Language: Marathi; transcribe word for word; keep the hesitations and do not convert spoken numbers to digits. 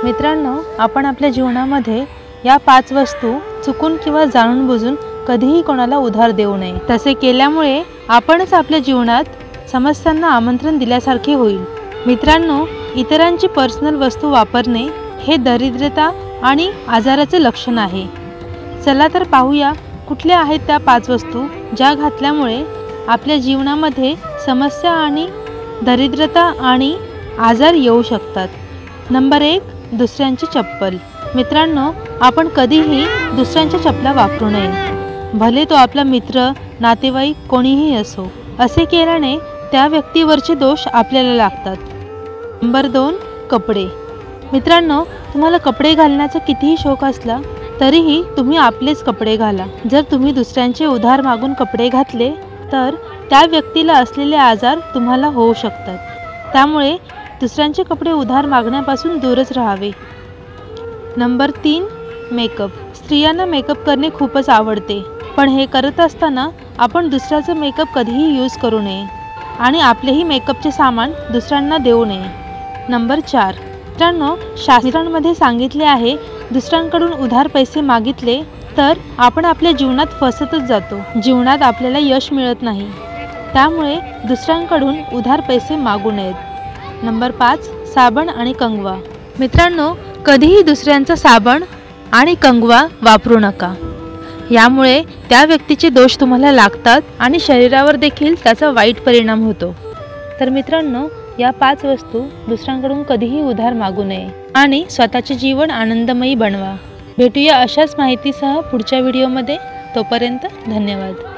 मित्रांनो, आपण आपल्या जीवनामध्ये या पाच वस्तू चुकून किंवा जाणून बुजून कधीही कोणाला उधार देऊ नये। तसे केल्यामुळे आपणच आपल्या जीवनात समस्यांना आमंत्रण दिल्यासारखे होईल। मित्रांनो, इतरांची पर्सनल वस्तू वापरणे हे दरिद्रता आणि आजाराचे लक्षण आहे। चला तर पाहूया कुठल्या आहेत त्या पाच वस्तू ज्या घातल्यामुळे आपल्या जीवनामध्ये समस्या आणि दरिद्रता आणि आजार येऊ शकतात। नंबर एक, दुसऱ्यांची चप्पल। मित्रांनो, आपण कधीही दुसऱ्यांच्या चपला वापरू नये, भले तो आपला मित्र, नातेवाईक कोणीही असो। असे केल्याने त्या व्यक्तीवरचे दोष आपल्याला लागतात। नंबर दोन, कपडे। मित्रांनो, तुम्हाला कपडे घालण्याचा कितीही शौक असला तरीही तुम्ही आपलेच कपडे घाला। जर तुम्ही दुसऱ्यांचे उधार मागून कपडे घातले तर त्या व्यक्तीला असलेले आजार तुम्हाला होऊ शकतात। त्यामुळे दुसऱ्यांचे कपडे उधार मागण्यापासून दूरच राहावे। नंबर तीन, मेकअप। स्त्रियांना मेकअप करणे खूपच आवडते, पण हे करत असताना आपण दुसऱ्याचा मेकअप कधीही यूज करू नये आणि आपलेही मेकअपचे सामान दुसऱ्यांना देऊ नये। नंबर चार, मित्रांनो, शास्त्रांमध्ये सांगितले आहे दुसऱ्यांकडून उधार पैसे मागितले तर आपण आपल्या जीवनात फसतच जातो, जीवनात आपल्याला यश मिळत नाही। त्यामुळे दुसऱ्यांकडून उधार पैसे मागू नयेत। नंबर पाच, साबण आणि कंगवा। मित्रांनो, कधीही दुसऱ्यांचा साबण आणि कंगवा वापरू नका, यामुळे त्या व्यक्तीचे दोष तुम्हाला लागतात आणि शरीरावर देखील त्याचा वाईट परिणाम होतो। तर मित्रांनो, या पाच वस्तू दुसऱ्यांकडून कधीही उधार मागू नये आणि स्वतःचे जीवन आनंदमयी बनवा। भेटूया अशाच माहितीसह पुढच्या व्हिडिओमध्ये। तोपर्यंत धन्यवाद।